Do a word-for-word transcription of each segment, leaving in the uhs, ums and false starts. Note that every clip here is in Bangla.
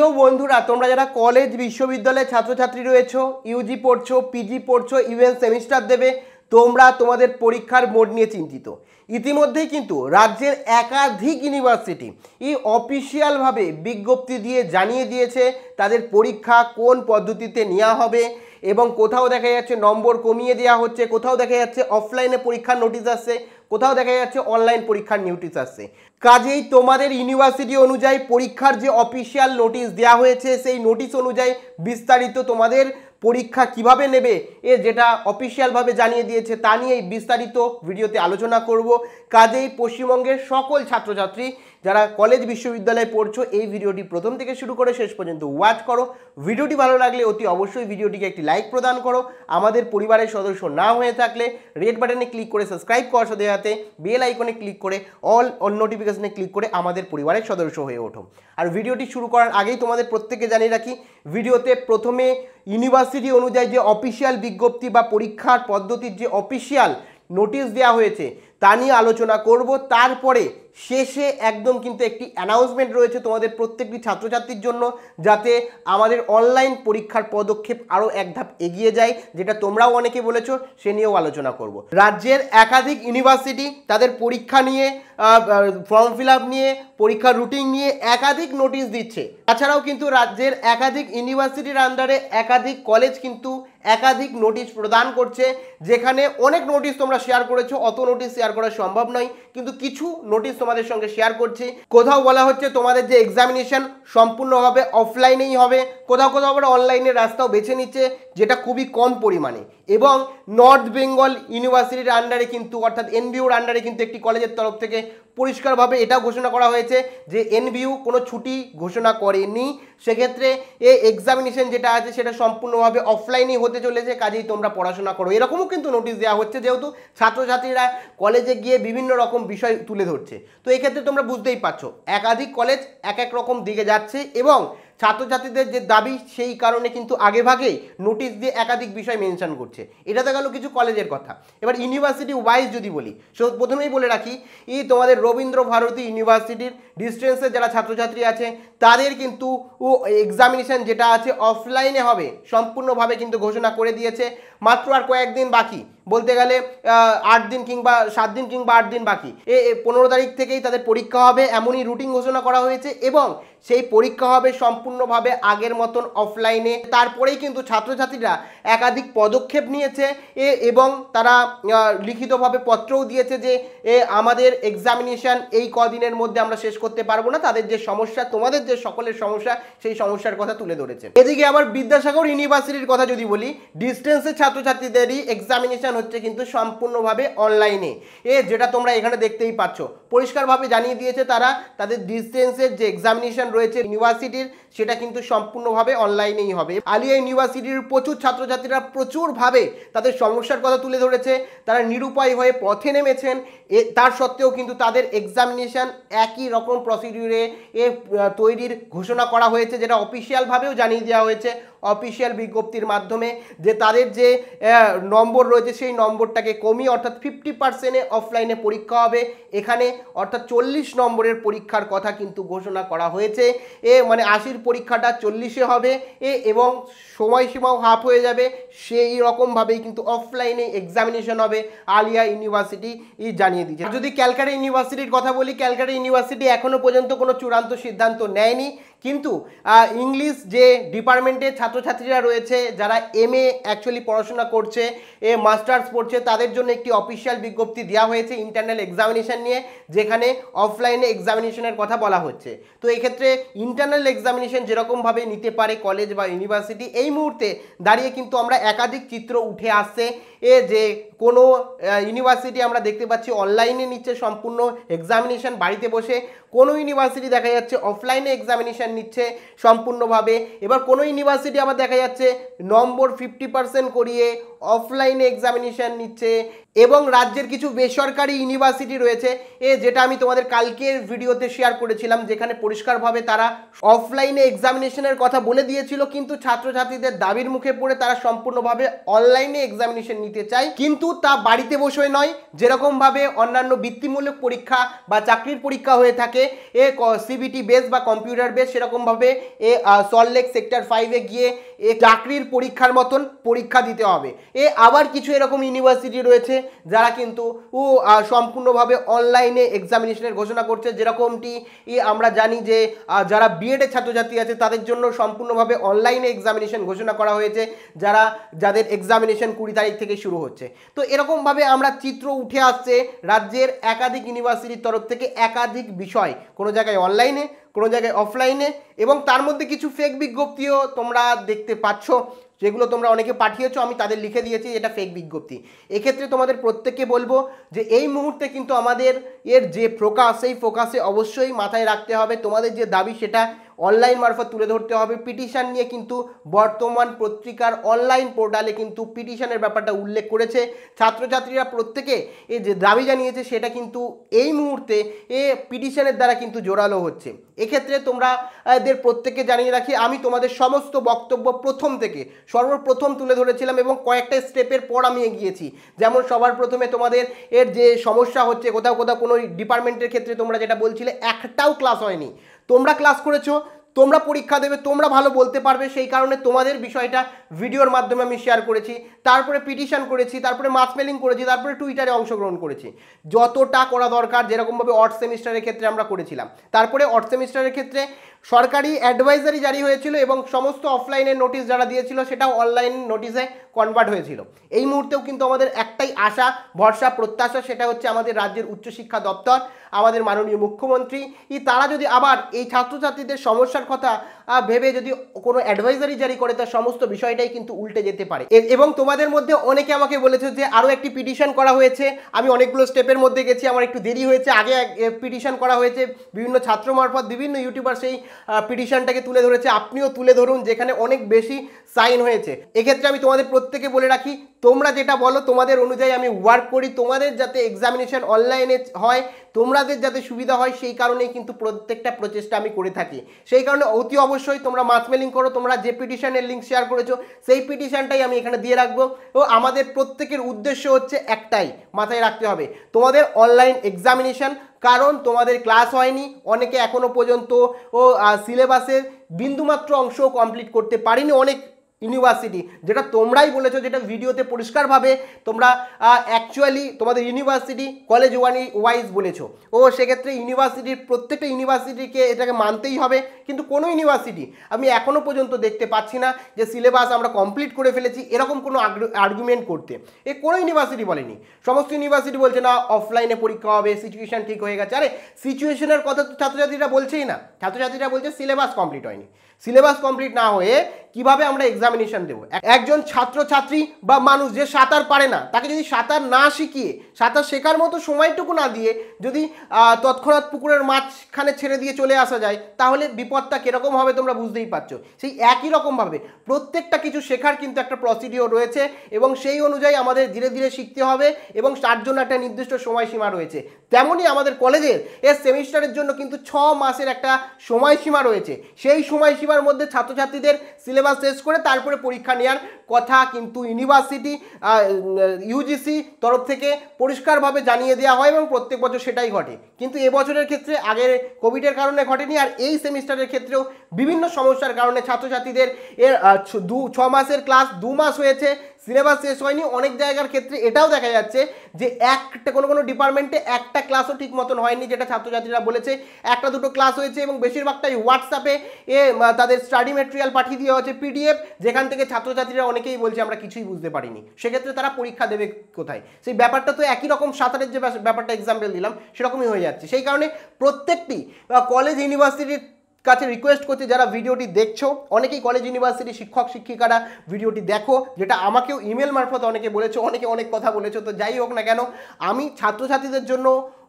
প্রিয় বন্ধুরা, তোমরা যারা কলেজ বিশ্ববিদ্যালয়ের ছাত্রছাত্রী রয়েছো, ইউজি পড়ছো, পিজি পড়ছো, ইভেন সেমিস্টার দেবে, তোমরা তোমাদের পরীক্ষার মোড নিয়ে চিন্তিত। ইতিমধ্যেই কিন্তু রাজ্যের একাধিক ইউনিভার্সিটি এই অফিসিয়ালভাবে বিজ্ঞপ্তি দিয়ে জানিয়ে দিয়েছে তাদের পরীক্ষা কোন পদ্ধতিতে নেওয়া হবে, এবং কোথাও দেখা যাচ্ছে নম্বর কমিয়ে দেওয়া হচ্ছে, কোথাও দেখা যাচ্ছে অফলাইনে পরীক্ষার নোটিশ আসছে, কোথাও দেখা যাচ্ছে অনলাইন পরীক্ষার নোটিশ আসছে। কাজেই তোমাদের ইউনিভার্সিটি অনুযায়ী পরীক্ষার যে অফিসিয়াল নোটিশ দেওয়া হয়েছে সেই নোটিশ অনুযায়ী বিস্তারিত তোমাদের পরীক্ষা কিভাবে নেবে এ যেটা অফিসিয়ালভাবে জানিয়ে দিয়েছে তা নিয়ে বিস্তারিত ভিডিওতে আলোচনা করব। কাজেই পশ্চিমবঙ্গের সকল ছাত্রছাত্রী যারা কলেজ বিশ্ববিদ্যালয়ে পড়ছো, এই ভিডিওটি প্রথম থেকে শুরু করে শেষ পর্যন্ত ওয়াচ করো। ভিডিওটি ভালো লাগলে অতি অবশ্যই ভিডিওটিকে একটি লাইক প্রদান করো। আমাদের পরিবারের সদস্য না হয়ে থাকলে রেড বাটনে ক্লিক করে সাবস্ক্রাইব করার সাথে সাথে বেল আইকনে ক্লিক করে অল অল নোটিফিকেশনে ক্লিক করে আমাদের পরিবারের সদস্য হয়ে ওঠো। আর ভিডিওটি শুরু করার আগেই তোমাদের প্রত্যেককে জানিয়ে রাখি, ভিডিওতে প্রথমে ইউনিভার্সিটি অনুযায়ী যে অফিসিয়াল বিজ্ঞপ্তি বা পরীক্ষার পদ্ধতির যে অফিসিয়াল নোটিশ দেওয়া হয়েছে তা নিয়ে আলোচনা করব। তারপরে শেষে একদম কিন্তু একটি অ্যানাউন্সমেন্ট রয়েছে তোমাদের প্রত্যেকটি ছাত্রছাত্রীর জন্য, যাতে আমাদের অনলাইন পরীক্ষার পদক্ষেপ আরও এক ধাপ এগিয়ে যায়, যেটা তোমরাও অনেকে বলেছো, সে নিয়েও আলোচনা করব। রাজ্যের একাধিক ইউনিভার্সিটি তাদের পরীক্ষা নিয়ে, ফর্ম ফিল আপ নিয়ে, পরীক্ষার রুটিন নিয়ে একাধিক নোটিশ দিচ্ছে। তাছাড়াও কিন্তু রাজ্যের একাধিক ইউনিভার্সিটির আন্ডারে একাধিক কলেজ কিন্তু একাধিক নোটিশ প্রদান করছে, যেখানে অনেক নোটিশ তোমরা শেয়ার করেছো, অত নোটিশ শেয়ার করা সম্ভব নয়, কিন্তু কিছু নোটিশ তোমাদের সঙ্গে শেয়ার করছি। কোথাও বলা হচ্ছে তোমাদের যে এক্সামিনেশন সম্পূর্ণভাবে অফলাইনেই হবে, কোথাও কোথাও আবার অনলাইনের রাস্তাও বেছে নিচ্ছে, যেটা খুবই কম পরিমাণে। এবং নর্থ বেঙ্গল ইউনিভার্সিটির আন্ডারে কিন্তু, অর্থাৎ এনবিইউর আন্ডারে কিন্তু একটি কলেজের তরফ থেকে পরিষ্কারভাবে এটাও ঘোষণা করা হয়েছে যে এনবিইউ কোনো ছুটি ঘোষণা করেনি, সেক্ষেত্রে এই এক্সামিনেশন যেটা আছে সেটা সম্পূর্ণভাবে অফলাইনেই হতে চলেছে, কাজেই তোমরা পড়াশোনা করো। এরকমও কিন্তু নোটিশ দেওয়া হচ্ছে, যেহেতু ছাত্রছাত্রীরা কলেজে গিয়ে বিভিন্ন রকম বিষয় তুলে ধরছে। তো এক্ষেত্রে তোমরা বুঝতেই পারছো একাধিক কলেজ এক এক রকম দিকে যাচ্ছে, এবং ছাত্রছাত্রীদের যে দাবি সেই কারণে কিন্তু আগেভাগেই নোটিশ দিয়ে একাধিক বিষয় মেনশন করছে। এটা তো গেল কিছু কলেজের কথা। এবার ইউনিভার্সিটি ওয়াইজ যদি বলি, সো প্রথমেই বলে রাখি, এই তোমাদের রবীন্দ্র ভারতী ইউনিভার্সিটির ডিস্টেন্সের যারা ছাত্রছাত্রী আছে তাদের কিন্তু এক্সামিনেশন যেটা আছে অফলাইনে হবে সম্পূর্ণভাবে কিন্তু ঘোষণা করে দিয়েছে। মাত্র আর কয়েকদিন বাকি, বলতে গেলে আট দিন কিংবা সাত দিন কিংবা আট দিন বাকি। এ পনেরো তারিখ থেকেই তাদের পরীক্ষা হবে এমনই রুটিন ঘোষণা করা হয়েছে, এবং সেই পরীক্ষা হবে সম্পূর্ণভাবে আগের মতন অফলাইনে। তারপরেই কিন্তু ছাত্রছাত্রীরা একাধিক পদক্ষেপ নিয়েছে এবং তারা লিখিতভাবে পত্রও দিয়েছে যে এ আমাদের এক্সামিনেশন এই কদিনের মধ্যে আমরা শেষ করতে পারবো না, তাদের যে সমস্যা, তোমাদের যে সকলের সমস্যা, সেই সমস্যার কথা তুলে ধরেছে। এদিকে আবার বিদ্যাসাগর ইউনিভার্সিটির কথা যদি বলি, ডিস্টেন্সের ছাত্রছাত্রীদেরই এক্সামিনেশন হচ্ছে কিন্তু সম্পূর্ণভাবে অনলাইনে। এ যেটা তোমরা এখানে দেখতেই পাচ্ছ, পরিষ্কারভাবে জানিয়ে দিয়েছে তারা তাদের ডিস্টেন্সের যে এক্সামিনেশন রয়েছে ইউনিভার্সিটির, সেটা কিন্তু সম্পূর্ণভাবে অনলাইনেই হবে। আলিয়া ইউনিভার্সিটির প্রচুর ছাত্রছাত্রীরা প্রচুরভাবে তাদের সমস্যার কথা তুলে ধরেছে, তারা নিরুপায় হয়ে পথে নেমেছেন। এ তার সত্ত্বেও কিন্তু তাদের এক্সামিনেশন একই রকম প্রসিডিউরে এ তৈরির ঘোষণা করা হয়েছে, যেটা অফিসিয়ালভাবেও জানিয়ে দেওয়া হয়েছে অফিসিয়াল বিজ্ঞপ্তির মাধ্যমে, যে তাদের যে নম্বর রয়েছে সেই নম্বরটাকে কমিয়ে অর্থাৎ ফিফটি পার্সেন্টে অফলাইনে পরীক্ষা হবে এখানে, অর্থাৎ চল্লিশ নম্বরের পরীক্ষার কথা কিন্তু ঘোষণা করা হয়েছে। এ মানে আশির পরীক্ষাটা চল্লিশে হবে এ এবং সময়সীমাও হাফ হয়ে যাবে, সেই রকমভাবেই কিন্তু অফলাইনে এক্সামিনেশন হবে আলিয়া ইউনিভার্সিটি জানিয়ে দিয়েছে। যদি ক্যালকাটা ইউনিভার্সিটির কথা বলি, ক্যালকাটা ইউনিভার্সিটি এখনও পর্যন্ত কোনো চূড়ান্ত সিদ্ধান্ত নেয়নি, কিন্তু ইংলিশ যে ডিপার্টমেন্টের ছাত্রছাত্রীরা রয়েছে, যারা এম এ অ্যাকচুয়ালি পড়াশোনা করছে, এ মাস্টার্স পড়ছে, তাদের জন্য একটি অফিসিয়াল বিজ্ঞপ্তি দেওয়া হয়েছে ইন্টারনাল এক্সামিনেশন নিয়ে, যেখানে অফলাইনে এক্সামিনেশনের কথা বলা হচ্ছে। তো এক্ষেত্রে ইন্টারনাল এক্সামিনেশন যেরকমভাবে নিতে পারে কলেজ বা ইউনিভার্সিটি, এই মুহূর্তে দাঁড়িয়ে কিন্তু আমরা একাধিক চিত্র উঠে আসছে এ যে কোনো ইউনিভার্সিটি আমরা দেখতে পাচ্ছি অনলাইনে নিচ্ছে সম্পূর্ণ এক্সামিনেশন বাড়িতে বসে, কোনো ইউনিভার্সিটি দেখা যাচ্ছে অফলাইনে এক্সামিনেশন নিচ্ছে সম্পূর্ণভাবে। এবার কোনো ইউনিভার্সিটি আবার দেখা যাচ্ছে নম্বর ফিফটি পার্সেন্ট করিয়ে অফলাইনে এক্সামিনেশন নিচ্ছে। এবং রাজ্যের কিছু বেসরকারি ইউনিভার্সিটি রয়েছে এ যেটা আমি তোমাদের কালকের ভিডিওতে শেয়ার করেছিলাম, যেখানে পরিষ্কারভাবে তারা অফলাইনে এক্সামিনেশনের কথা বলে দিয়েছিল, কিন্তু ছাত্রছাত্রীদের দাবির মুখে পড়ে তারা সম্পূর্ণভাবে অনলাইনে এক্সামিনেশন নিতে চায়, কিন্তু তা বাড়িতে বসে নয়, যেরকমভাবে অন্যান্য বৃত্তিমূলক পরীক্ষা বা চাকরির পরীক্ষা হয়ে থাকে এ সিবিটি বেস বা কম্পিউটার বেস, সেরকমভাবে এ সল্টলেক সেক্টর ফাইভে গিয়ে এ চাকরির পরীক্ষার মতন পরীক্ষা দিতে হবে। এ আবার কিছু এরকম ইউনিভার্সিটি রয়েছে যারা কিন্তু সম্পূর্ণভাবে অনলাইনে এক্সামিনেশনের ঘোষণা করছে, যেরকমটি আমরা জানি যে যারা বিএডের ছাত্রছাত্রী আছে তাদের জন্য সম্পূর্ণভাবে অনলাইনে এক্সামিনেশন ঘোষণা করা হয়েছে, যারা যাদের এক্সামিনেশন কুড়ি তারিখ থেকে শুরু হচ্ছে। তো এরকমভাবে আমরা চিত্র উঠে আসছে রাজ্যের একাধিক ইউনিভার্সিটির তরফ থেকে একাধিক বিষয়, কোনো জায়গায় অনলাইনে, কোনো জায়গায় অফলাইনে, এবং তার মধ্যে কিছু ফেক বিজ্ঞপ্তিও তোমরা দেখতে পাচ্ছ, যেগুলো তোমরা অনেকে পাঠিয়েছো, আমি তাদের লিখে দিয়েছি এটা ফেক বিজ্ঞপ্তি। এক্ষেত্রে তোমাদের প্রত্যেককে বলবো যে এই মুহূর্তে কিন্তু আমাদের এর যে ফোকাস, সেই ফোকাসে অবশ্যই মাথায় রাখতে হবে তোমাদের যে দাবি সেটা অনলাইন মারফত তুলে ধরতে হবে। পিটিশন নিয়ে কিন্তু বর্তমান পত্রিকার অনলাইন পোর্টালে কিন্তু পিটিশনের ব্যাপারটা উল্লেখ করেছে। ছাত্রছাত্রীরা প্রত্যেকে এই যে দাবি জানিয়েছে সেটা কিন্তু এই মুহূর্তে এ পিটিশনের দ্বারা কিন্তু জোরালো হচ্ছে। এক্ষেত্রে তোমরা এদের প্রত্যেককে জানিয়ে রাখি, আমি তোমাদের সমস্ত বক্তব্য প্রথম থেকে সর্বপ্রথম তুলে ধরেছিলাম এবং কয়েকটা স্টেপের পর আমি এগিয়েছি। যেমন সবার প্রথমে তোমাদের এর যে সমস্যা হচ্ছে, কোথাও কোথাও কোনো ডিপার্টমেন্টের ক্ষেত্রে তোমরা যেটা বলছিলে একটাও ক্লাস হয়নি, তোমরা ক্লাস করেছো, তোমরা পরীক্ষা দেবে, তোমরা ভালো বলতে পারবে, সেই কারণে তোমাদের বিষয়টা ভিডিওর মাধ্যমে আমি শেয়ার করেছি, তারপরে পিটিশন করেছি, তারপরে মাস মেলিং করেছি, তারপরে টুইটারে অংশগ্রহণ করেছি, যতটা করা দরকার, যেরকমভাবে অড সেমিস্টারের ক্ষেত্রে আমরা করেছিলাম। তারপরে অড সেমিস্টারের ক্ষেত্রে সরকারি অ্যাডভাইজারি জারি হয়েছিল এবং সমস্ত অফলাইনের নোটিশ যারা দিয়েছিল সেটাও অনলাইন নোটিশে কনভার্ট হয়েছিল। এই মুহূর্তেও কিন্তু আমাদের একটাই আশা, ভরসা, প্রত্যাশা, সেটা হচ্ছে আমাদের রাজ্যের উচ্চশিক্ষা দপ্তর, আমাদের মাননীয় মুখ্যমন্ত্রী, তারা যদি আবার এই ছাত্রছাত্রীদের সমস্যার কথা ভেবে যদি কোনো অ্যাডভাইজারি জারি করে, তার সমস্ত বিষয়টাই কিন্তু উল্টে যেতে পারে। এবং তোমাদের মধ্যে অনেকে আমাকে বলেছে যে আরও একটি পিটিশন করা হয়েছে, আমি অনেকগুলো স্টেপের মধ্যে গেছি, আমার একটু দেরি হয়েছে, আগে পিটিশন করা হয়েছে, বিভিন্ন ছাত্র মারফত বিভিন্ন ইউটিউবার সেই পিটিশনটাকে তুলে ধরেছে, আপনিও তুলে ধরুন, যেখানে অনেক বেশি সাইন হয়েছে। এক্ষেত্রে আমি তোমাদের প্রত্যেকে বলে রাখি, তোমরা যেটা বলো তোমাদের অনুযায়ী আমি ওয়ার্ক করি, তোমাদের যাতে এক্সামিনেশন অনলাইনে হয়, তোমাদের যাতে সুবিধা হয়, সেই কারণেই কিন্তু প্রত্যেকটা প্রচেষ্টা আমি করে থাকি। সেই কারণে অতি অবশ্যই তোমরা মাস মেলিং করো, তোমরা যে পিটিশনের লিঙ্ক শেয়ার করেছো সেই পিটিশনটাই আমি এখানে দিয়ে রাখবো। ও আমাদের প্রত্যেকের উদ্দেশ্য হচ্ছে একটাই, মাথায় রাখতে হবে তোমাদের অনলাইন এক্সামিনেশন, কারণ তোমাদের ক্লাস হয়নি, অনেকে এখনো পর্যন্ত ও সিলেবাসের বিন্দুমাত্র অংশ কমপ্লিট করতে পারিনি, অনেক ইউনিভার্সিটি, যেটা তোমরাই বলেছো, যেটা ভিডিওতে পরিষ্কারভাবে তোমরা অ্যাকচুয়ালি তোমাদের ইউনিভার্সিটি কলেজ ওয়ান ওয়াইজ বলেছো। ও সেক্ষেত্রে ইউনিভার্সিটির প্রত্যেকটা ইউনিভার্সিটিকে এটাকে মানতেই হবে, কিন্তু কোনো ইউনিভার্সিটি আমি এখনও পর্যন্ত দেখতে পাচ্ছি না যে সিলেবাস আমরা কমপ্লিট করে ফেলেছি, এরকম কোনো আর্গুমেন্ট করতে এ কোনো ইউনিভার্সিটি বলেনি। সমস্ত ইউনিভার্সিটি বলছে না অফলাইনে পরীক্ষা হবে, সিচুয়েশন ঠিক হয়ে গেছে। আরে সিচুয়েশনের কথা তো ছাত্রছাত্রীরা বলছেই না, ছাত্রছাত্রীরা বলছে সিলেবাস কমপ্লিট হয়নি। সিলেবাস কমপ্লিট না হয়ে কিভাবে আমরা এক্সামিনেশন দেবো? একজন ছাত্রছাত্রী বা মানুষ যে সাঁতার পারে না, তাকে যদি সাঁতার না শিখিয়ে, সাঁতার শেখার মতো সময়টুকু না দিয়ে যদি তৎক্ষণাৎ পুকুরের মাঝখানে ছেড়ে দিয়ে চলে আসা যায়, তাহলে বিপদটা কীরকম হবে তোমরা বুঝতেই পারছো। সেই একই রকমভাবে প্রত্যেকটা কিছু শেখার কিন্তু একটা প্রসিডিওর রয়েছে এবং সেই অনুযায়ী আমাদের ধীরে ধীরে শিখতে হবে এবং তার জন্য একটা নির্দিষ্ট সময়সীমা রয়েছে। তেমনই আমাদের কলেজের এর সেমিস্টারের জন্য কিন্তু ছ মাসের একটা সময়সীমা রয়েছে। সেই সময়সীমার মধ্যে ছাত্রছাত্রীদের সিলেবাস শেষ করে তারপরে পরীক্ষা নেওয়ার কথা কিন্তু ইউনিভার্সিটি ইউজিসি তরফ থেকে পরিষ্কারভাবে জানিয়ে দেওয়া হয় এবং প্রত্যেক বছর সেটাই ঘটে। কিন্তু এবছরের ক্ষেত্রে আগের কোভিডের কারণে ঘটেনি, আর এই সেমিস্টারের ক্ষেত্রেও বিভিন্ন সমস্যার কারণে ছাত্রছাত্রীদের এর দু ছ মাসের ক্লাস দু মাস হয়েছে, সিলেবাস শেষ হয়নি। অনেক জায়গার ক্ষেত্রে এটাও দেখা যাচ্ছে যে একটা কোনো কোনো ডিপার্টমেন্টে একটা ক্লাসও ঠিক মতন হয়নি, যেটা ছাত্রছাত্রীরা বলেছে। একটা দুটো ক্লাস হয়েছে এবং বেশিরভাগটাই হোয়াটসঅ্যাপে এ তাদের স্টাডি মেটেরিয়াল পাঠিয়ে দেওয়া হচ্ছে পিডিএফ, যেখান থেকে ছাত্রছাত্রীরা অনেকেই বলছে আমরা কিছুই বুঝতে পারিনি। সেক্ষেত্রে তারা পরীক্ষা দেবে কোথায়? সেই ব্যাপারটা তো একই রকম সাঁতারের যে ব্যাপারটা এক্সাম্পল দিলাম সেরকমই হয়ে যাচ্ছে। সেই কারণে প্রত্যেকটি কলেজ ইউনিভার্সিটির কাছে রিকোয়েস্ট করছি, যারা ভিডিওটি দেখছো, অনেকেই কলেজ ইউনিভার্সিটি শিক্ষক শিক্ষিকারা ভিডিওটি দেখো, যেটা আমাকেও ইমেল মারফত অনেকে বলেছো, অনেকে অনেক কথা বলেছো। তো যাই হোক না কেন, আমি ছাত্রছাত্রীদের জন্য ও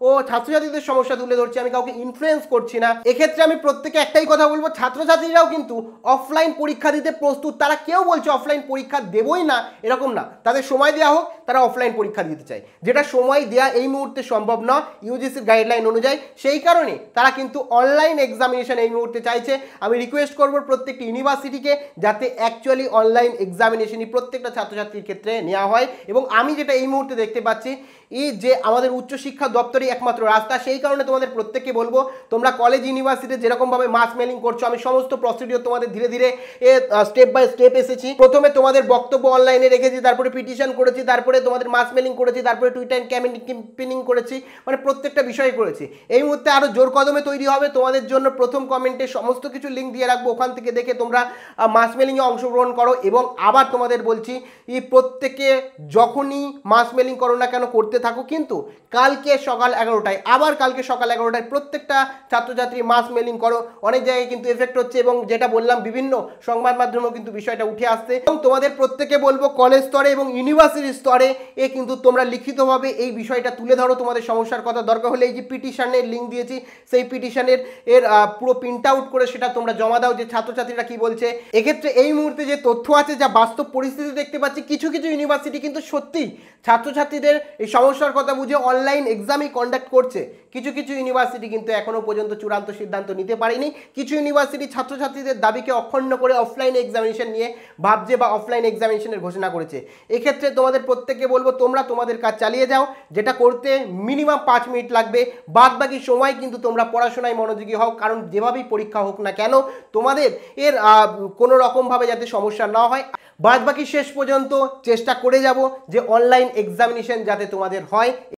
ও ছাত্রছাত্রীদের সমস্যা তুলে ধরছি, আমি কাউকে ইনফ্লুয়েন্স করছি না। এক্ষেত্রে আমি প্রত্যেকে একটাই কথা বলবো, ছাত্রছাত্রীরাও কিন্তু অফলাইন পরীক্ষা দিতে প্রস্তুত। তারা কেউ বলছে অফলাইন পরীক্ষা দেবই না, এরকম না। তাদের সময় দেওয়া হোক, তারা অফলাইন পরীক্ষা দিতে চায়, যেটা সময় দেওয়া এই মুহূর্তে সম্ভব নয় ইউজিসির গাইডলাইন অনুযায়ী। সেই কারণে তারা কিন্তু অনলাইন এক্সামিনেশন এই মুহূর্তে চাইছে। আমি রিকোয়েস্ট করবো প্রত্যেকটি ইউনিভার্সিটিকে যাতে অ্যাকচুয়ালি অনলাইন এক্সামিনেশনই প্রত্যেকটা ছাত্রছাত্রীর ক্ষেত্রে নেওয়া হয়। এবং আমি যেটা এই মুহূর্তে দেখতে পাচ্ছি এই যে আমাদের উচ্চশিক্ষা দপ্তরই একমাত্র রাস্তা। সেই কারণে তোমাদের প্রত্যেককে বলবো, তোমরা কলেজ ইউনিভার্সিটি যেরকমভাবে মাস মেলিং করছো, আমি সমস্ত প্রসিডিওর তোমাদের ধীরে ধীরে স্টেপ বাই স্টেপ এসেছি। প্রথমে তোমাদের বক্তব্য অনলাইনে রেখেছি, তারপরে পিটিশন করেছি, তারপরে তোমাদের মাস মেলিং করেছি, তারপরে টুইটার ক্যাম্পেইনিং করেছি, মানে প্রত্যেকটা বিষয় করেছি। এই মুহূর্তে আরও জোর কদমে তৈরি হবে তোমাদের জন্য। প্রথম কমেন্টে সমস্ত কিছু লিঙ্ক দিয়ে রাখবো, ওখান থেকে দেখে তোমরা মাস মেলিংয়ে অংশগ্রহণ করো। এবং আবার তোমাদের বলছি, এই প্রত্যেকে যখনই মাস মেলিং করো না কেন করতে থাকো, কিন্তু কালকে সকাল এগারোটায় আবার কালকে সকাল এগারোটায় প্রত্যেকটা ছাত্রছাত্রী মাস মেলিং করো। অনেক জায়গায় কিন্তু এফেক্ট হচ্ছে এবং যেটা বললাম বিভিন্ন সংবাদ মাধ্যমেও কিন্তু বিষয়টা উঠে আসছে। এবং তোমাদের প্রত্যেকে বলবো কলেজ স্তরে এবং ইউনিভার্সিটি স্তরে এ কিন্তু তোমরা লিখিতভাবে এই বিষয়টা তুলে ধরো, তোমাদের সমস্যার কথা। দরকার হলে এই যে পিটিশনের লিঙ্ক দিয়েছি, সেই পিটিশনের এর পুরো প্রিন্ট আউট করে সেটা তোমরা জমা দাও যে ছাত্রছাত্রীরা কি বলছে। এক্ষেত্রে এই মুহূর্তে যে তথ্য আছে, যা বাস্তব পরিস্থিতি দেখতে পাচ্ছি, কিছু কিছু ইউনিভার্সিটি কিন্তু সত্যি ছাত্রছাত্রীদের এই সমস্যার কথা বুঝে অনলাইন এক্সামই কন্ডাক্ট করছে। কিছু কিছু ইউনিভার্সিটি কিন্তু এখনো পর্যন্ত চূড়ান্ত সিদ্ধান্ত নিতে পারেনি। কিছু ইউনিভার্সিটি ছাত্রছাত্রীদের দাবিকে অক্ষুণ্ণ করে অফলাইন এক্সামিনেশন নিয়ে ভাবছে বা অফলাইন এক্সামিনেশনের ঘোষণা করেছে। এক্ষেত্রে তোমাদের প্রত্যেককে বলবো, তোমরা তোমাদের কাজ চালিয়ে যাও, যেটা করতে মিনিমাম পাঁচ মিনিট লাগবে। বাদ বাকি সময় কিন্তু তোমরা পড়াশোনায় মনোযোগী হও, কারণ যেভাবেই পরীক্ষা হোক না কেন তোমাদের এর কোনো রকমভাবে যাতে সমস্যা না হয়। বাদ বাকি শেষ পর্যন্ত চেষ্টা করে যাব যে অনলাইন এক্সামিনেশন যাতে তোমাদের হয়।